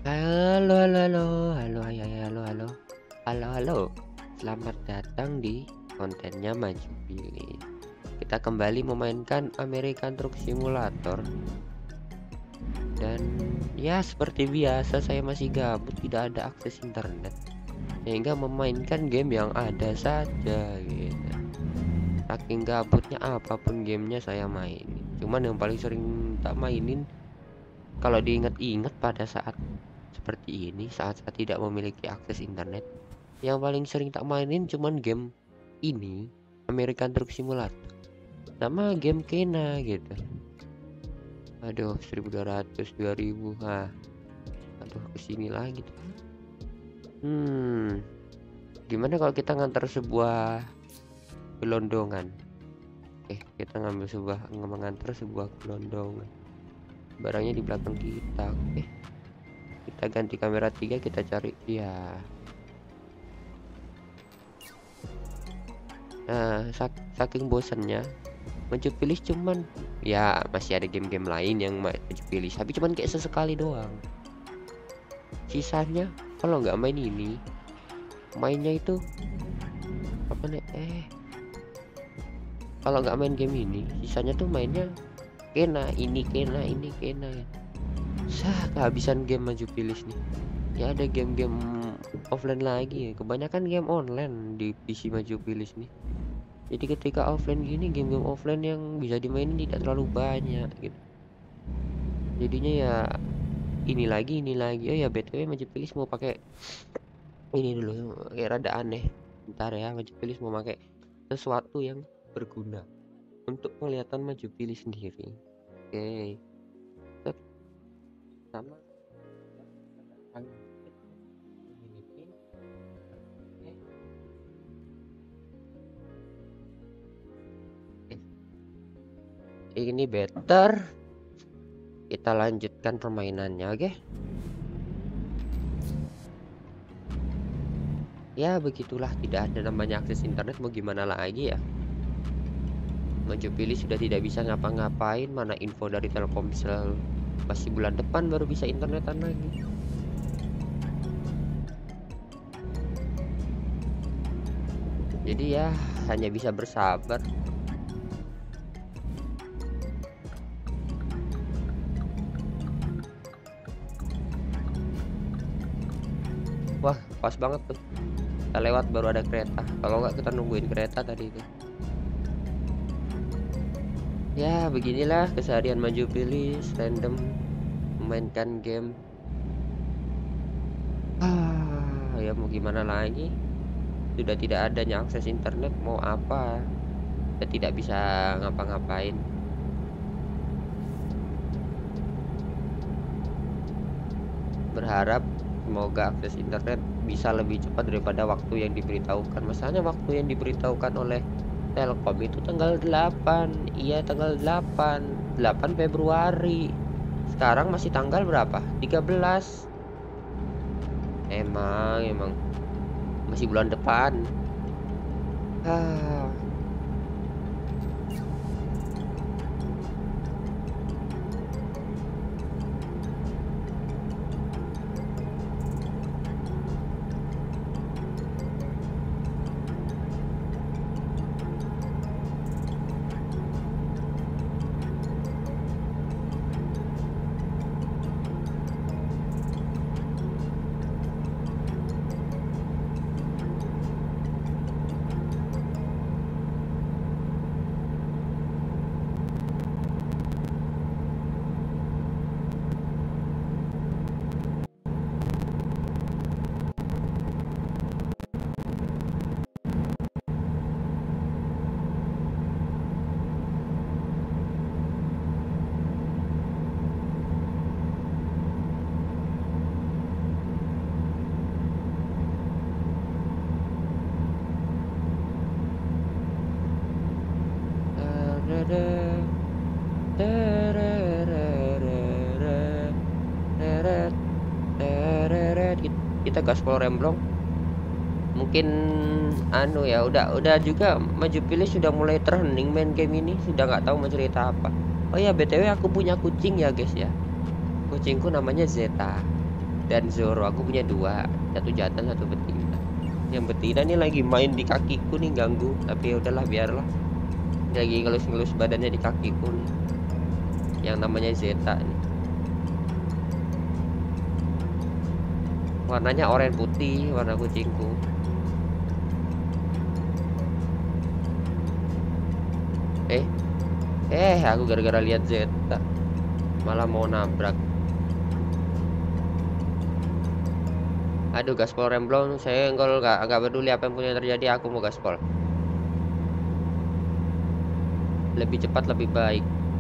Halo, halo, halo, halo, hai, hai, halo, halo, halo, halo. Selamat datang di kontennya Maju Pilih. Kita kembali memainkan American Truck Simulator. Dan ya seperti biasa saya masih gabut, tidak ada akses internet, sehingga memainkan game yang ada saja gitu. Saking gabutnya apapun gamenya saya mainin. Cuman yang paling sering tak mainin, kalau diingat-ingat pada saat seperti ini, saat-saat tidak memiliki akses internet, yang paling sering tak mainin cuman game ini, American Truck Simulator, sama game Kena gitu. Aduh, 1200, 2000, aduh kesini lagi tuh. Gimana kalau kita ngantar sebuah gelondongan? Kita mengantar sebuah gelondongan. Barangnya di belakang kita. Kita ganti kamera 3, kita cari ya. Nah, saking bosannya Maju Pilih, cuman ya masih ada game-game lain yang Maju Pilih, tapi cuman kayak sesekali doang. Sisanya kalau nggak main ini, mainnya itu apa nih? Kalau nggak main game ini, sisanya tuh mainnya Kena, ini Kena, ini Kena. Kehabisan game Maju Pilih nih. Ya ada game-game offline lagi ya. Kebanyakan game online di PC Maju Pilih nih. Jadi ketika offline gini, game-game offline yang bisa dimainin tidak terlalu banyak gitu. Jadinya ya ini lagi. Oh ya, BTW Maju Pilih mau pakai ini dulu, kayak rada aneh. Bentar ya, Maju Pilih mau pakai sesuatu yang berguna untuk penglihatan Maju Pilih sendiri. Oke. Sama ini better. Kita lanjutkan permainannya, oke? Ya begitulah, tidak ada namanya akses internet, mau gimana lagi ya. Maju Pilih sudah tidak bisa ngapa-ngapain, mana info dari Telkomsel masih bulan depan baru bisa internetan lagi. Jadi ya hanya bisa bersabar. Wah, pas banget tuh. Kita lewat baru ada kereta. Kalau nggak kita nungguin kereta tadi itu. Ya, beginilah keseharian Maju Pilih, random memainkan game. Ya mau gimana lagi? Sudah tidak adanya akses internet, mau apa? Kita tidak bisa ngapa-ngapain. Berharap semoga akses internet bisa lebih cepat daripada waktu yang diberitahukan. Masalahnya waktu yang diberitahukan oleh Telkom itu tanggal 8. Iya, tanggal 8 Februari. Sekarang masih tanggal berapa? 13. Emang masih bulan depan. Kita gaspol remblong. Mungkin anu ya, udah juga Maju Pilih sudah mulai terhening main game ini, sudah nggak tahu mau cerita apa. Oh ya, BTW aku punya kucing ya guys ya. Kucingku namanya Zeta. dan Zoro. Aku punya dua, satu jantan satu betina. Yang betina nih lagi main di kakiku nih, ganggu. Tapi ya udahlah, biarlah. Lagi ngelus-ngelus badannya di kakiku nih. Yang namanya Zeta nih. Warnanya oranye putih, warna kucingku. Aku gara-gara lihat Zeta malah mau nabrak. Aduh, gaspol remblong, saya enggak peduli apa yang punya terjadi, aku mau gaspol. Lebih cepat lebih baik.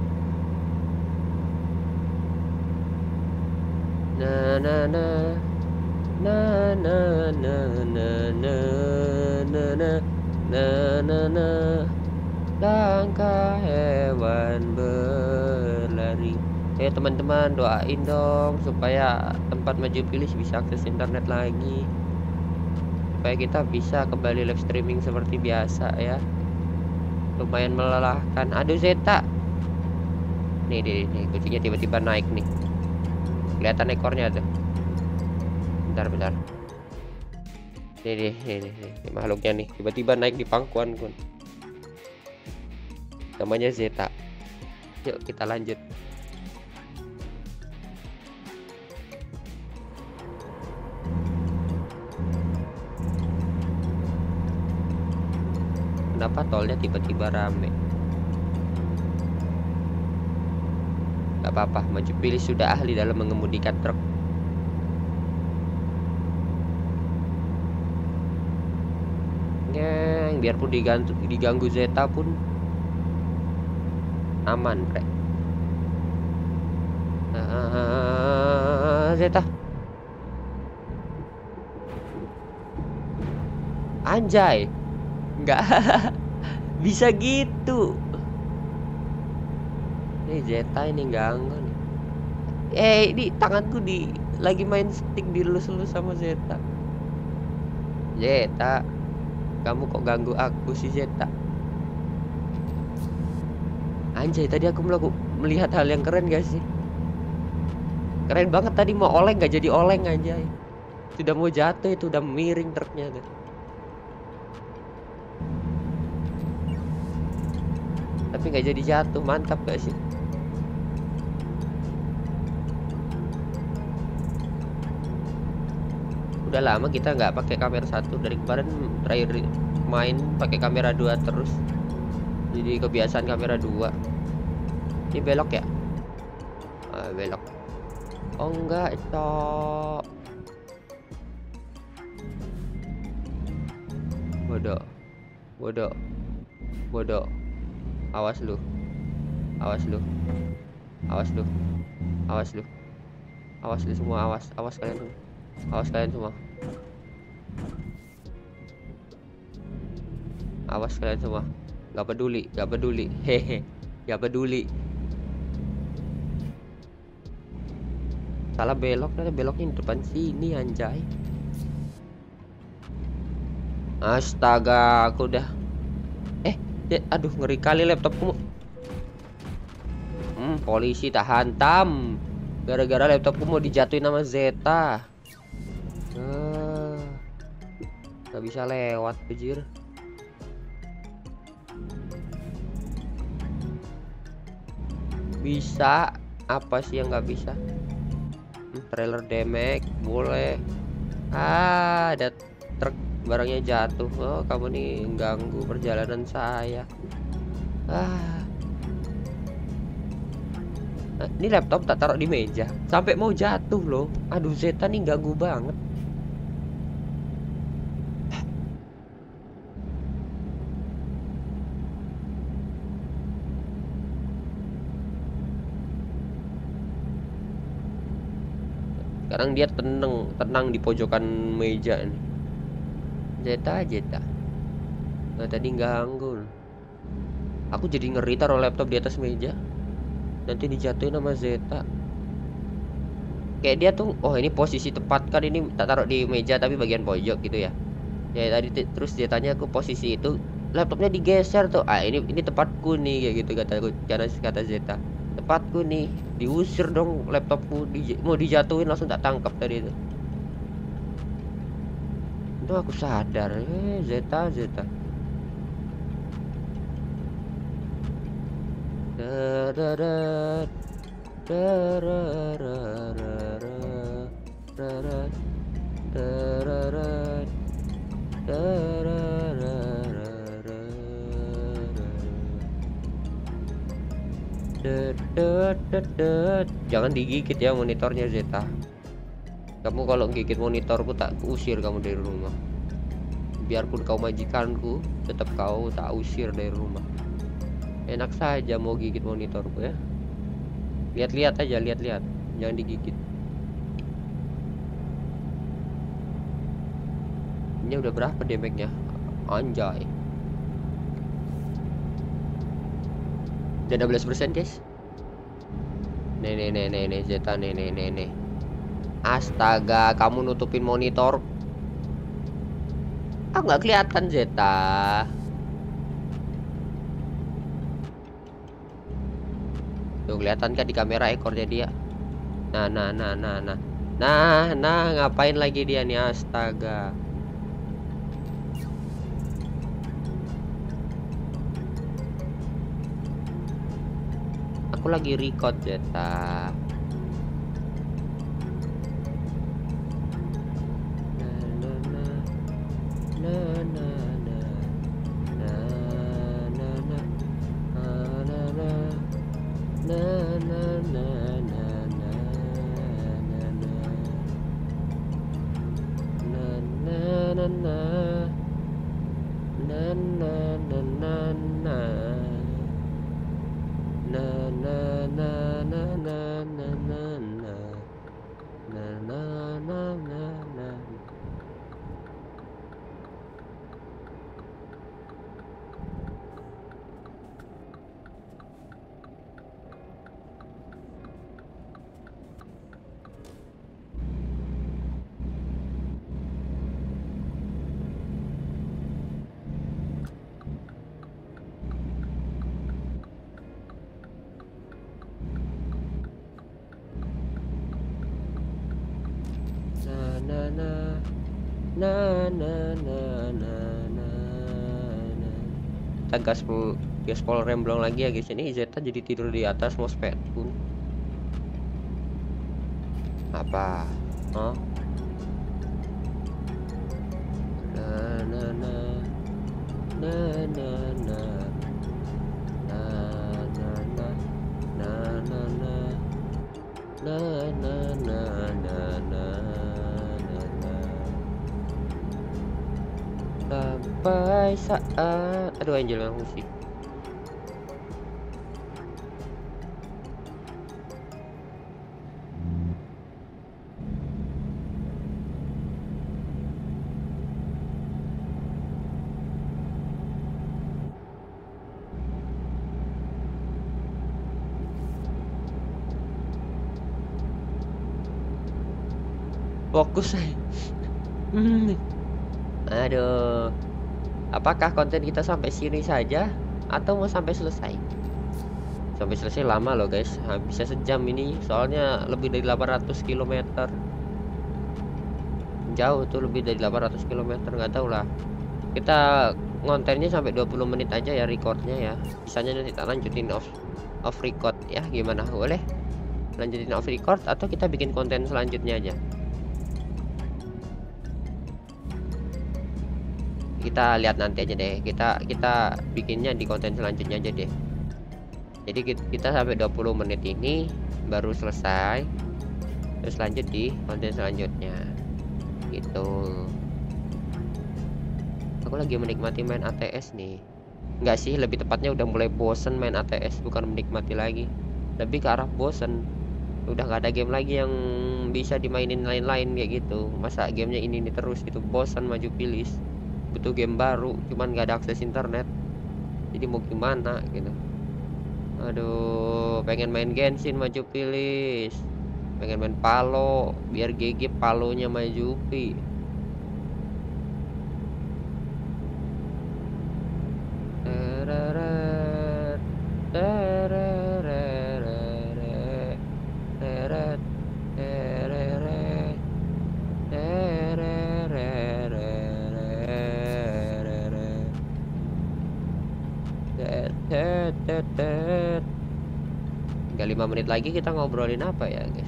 Na na na na na na na na na na na na na. Langkah hewan berlari. Teman-teman, doain dong supaya tempat maju pilih bisa akses internet lagi, supaya kita bisa kembali live streaming seperti biasa ya. Lumayan melelahkan. Aduh, Zeta. Nih, kucingnya tiba-tiba naik nih. Kelihatan ekornya tuh. Bentar. Nih, makhluknya nih tiba-tiba naik di pangkuanku. Namanya Zeta. Yuk kita lanjut. Kenapa tolnya tiba-tiba rame? Gak apa-apa, maju pilih sudah ahli dalam mengemudikan truk. Biarpun diganggu Zeta pun aman, Bre. Zeta. Anjay. Enggak. Bisa gitu. Ini Zeta ini ganggu nih. Ini tanganku lagi main stick dilus-lus sama Zeta. Zeta, kamu kok ganggu aku sih, Zeta? Anjay, tadi aku melihat hal yang keren gak sih? Keren banget, tadi mau oleng gak jadi oleng, anjay. Sudah mau jatuh, itu udah miring truknya tuh. Tapi gak jadi jatuh, mantap gak sih? Udah lama kita nggak pakai kamera 1, dari kemarin terakhir main pakai kamera 2 terus. Jadi kebiasaan kamera 2. Ini belok ya? Belok. Oh enggak, cok. Bodoh. Awas lu. Awas semua, awas kalian semua. Awas kalian semua. Gak peduli. Hehe. Gak peduli. Salah belok, beloknya di depan sini, anjay. Astaga, aku udah. Aduh, ngeri kali laptopku. Polisi tak hantam. Gara-gara laptopku mau dijatuhin sama Zeta. Gak bisa lewat, bejir. Bisa. Apa sih yang nggak bisa? Trailer damage boleh. Ada truk, barangnya jatuh. Oh, kamu nih ganggu perjalanan saya. Ini laptop tak taruh di meja sampai mau jatuh loh. Aduh, Zeta nih ganggu banget. Sekarang dia tenang di pojokan meja nih. Zeta. Nah, tadi ganggu. Aku jadi ngeri taruh laptop di atas meja. Nanti dijatuhin sama Zeta. Kayak dia tuh, oh ini posisi tepat kan, ini tak taruh di meja tapi bagian pojok gitu ya. Ya tadi terus dia tanya aku posisi itu, laptopnya digeser tuh. Ini tempatku nih, kayak gitu kata Zeta. Tempatku nih, diusir dong laptopku, mau dijatuhin langsung tak tangkap tadi itu. Itu aku sadar, Zeta Zeta. Dararat, dararararara, dararat, dararat, dararararara. Jangan digigit ya monitornya Zeta. Kamu kalau gigit monitorku tak usir kamu dari rumah. Biarpun kau majikanku, tetap kau tak usir dari rumah. Enak saja mau gigit monitorku ya. Lihat-lihat aja, lihat-lihat. Jangan digigit. Ini udah berapa damage-nya? Anjay. Udah 16% guys. Nih Zeta nih. Astaga, kamu nutupin monitor. Ah, nggak kelihatan Zeta. Tuh kelihatan kan di kamera ekornya dia. Nah, ngapain lagi dia nih, astaga. Aku lagi record Zeta. Kita gaspol remblong lagi ya guys. Ini Zeta jadi tidur di atas mousepad pun. Apa? Oh. Sampai saat aduh Angel musik. Fokus. Aduh. Apakah konten kita sampai sini saja atau mau sampai selesai? Sampai selesai lama loh guys. Bisa sejam ini soalnya lebih dari 800 km. Jauh tuh, lebih dari 800 km, nggak tahu lah. Kita ngontennya sampai 20 menit aja ya recordnya ya. Bisanya nanti kita lanjutin off record ya, gimana? Boleh lanjutin off record atau kita bikin konten selanjutnya aja? Kita lihat nanti aja deh. Kita bikinnya di konten selanjutnya aja deh. Jadi kita sampai 20 menit ini baru selesai, terus lanjut di konten selanjutnya gitu. Aku lagi menikmati main ATS nih. Enggak sih, lebih tepatnya udah mulai bosen main ATS, bukan menikmati lagi, lebih ke arah bosen. Udah nggak ada game lagi yang bisa dimainin lain-lain kayak gitu. Masa gamenya ini terus gitu, bosan maju pilih. Butuh game baru, cuman nggak ada akses internet, jadi mau gimana gitu. Aduh, pengen main Genshin maju pilih, pengen main Palo biar GG Palonya maju pi. Tetet. Tinggal 5 menit lagi kita ngobrolin apa ya guys?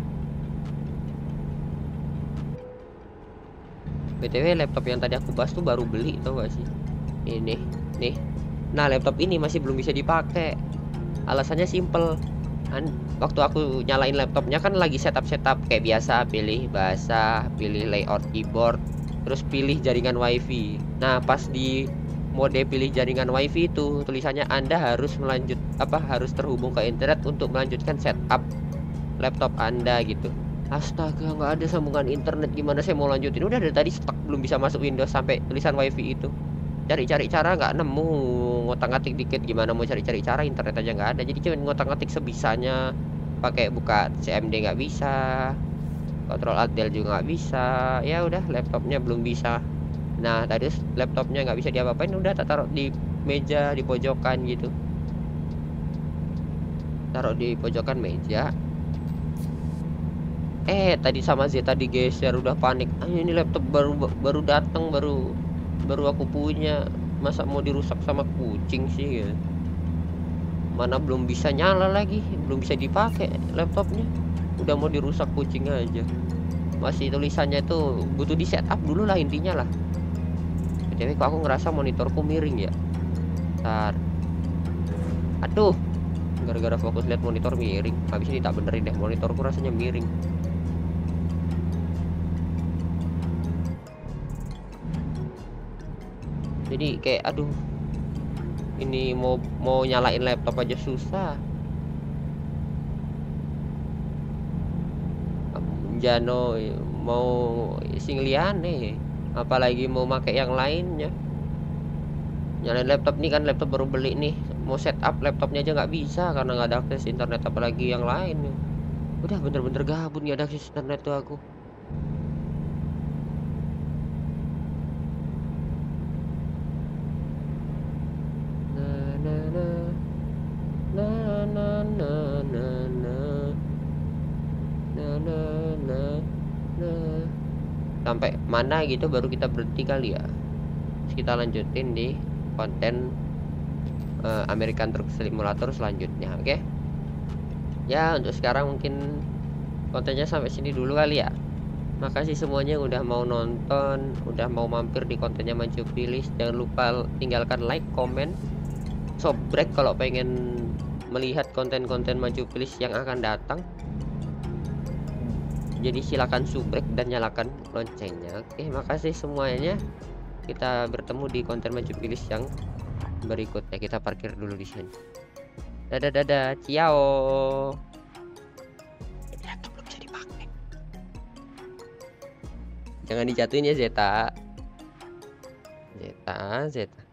BTW laptop yang tadi aku bahas tuh baru beli, tau gak sih? Ini nih. Nah laptop ini masih belum bisa dipakai. Alasannya simple. Waktu aku nyalain laptopnya kan lagi setup kayak biasa, pilih bahasa, pilih layout keyboard, terus pilih jaringan wifi. Nah pas di mode pilih jaringan wifi itu tulisannya Anda harus harus terhubung ke internet untuk melanjutkan setup laptop Anda gitu. Astaga, nggak ada sambungan internet, gimana saya mau lanjutin? Udah dari tadi stuck, belum bisa masuk Windows sampai tulisan wifi itu. Cari-cari cara nggak nemu, ngotak-ngatik dikit, gimana mau cari-cari cara, internet aja nggak ada. Jadi cuma ngotak-ngatik sebisanya, pakai buka CMD nggak bisa, Ctrl Alt Del juga nggak bisa. Ya udah, laptopnya belum bisa. Nah tadi laptopnya nggak bisa diapa-apain, udah tak taruh di meja di pojokan gitu, taruh di pojokan meja. Tadi sama Zeta digeser, udah panik. Ini laptop baru datang, baru aku punya, masa mau dirusak sama kucing sih ya. Mana belum bisa nyala lagi, belum bisa dipakai laptopnya, udah mau dirusak kucing aja. Masih tulisannya itu butuh di setup dulu lah intinya lah. Jadi kok aku ngerasa monitorku miring ya. Ntar, aduh, gara-gara fokus lihat monitor miring. Habis ini tak benerin deh, monitorku rasanya miring. Jadi kayak aduh, ini mau nyalain laptop aja susah. Jano mau sing liane, apalagi mau pakai yang lainnya. Nyalain laptop nih kan, laptop baru beli nih, mau setup laptopnya aja nggak bisa karena nggak ada akses internet, apalagi yang lain. Udah bener-bener gabut, nggak ada akses internet tuh aku. Sampai mana gitu baru kita berhenti kali ya. Terus kita lanjutin di konten American Truck Simulator selanjutnya, oke? Ya untuk sekarang mungkin kontennya sampai sini dulu kali ya. Makasih semuanya udah mau nonton, udah mau mampir di kontennya Maju Pilih. Jangan lupa tinggalkan like, komen, subscribe kalau pengen melihat konten-konten Maju Pilih yang akan datang. Jadi silakan subscribe dan nyalakan loncengnya. Oke, makasih semuanya. Kita bertemu di konten Maju Pilih yang berikutnya. Kita parkir dulu di sini. Dadah dadah, ciao. Laptop belum bisa dipakai. Jangan dijatuhin ya Zeta. Zeta.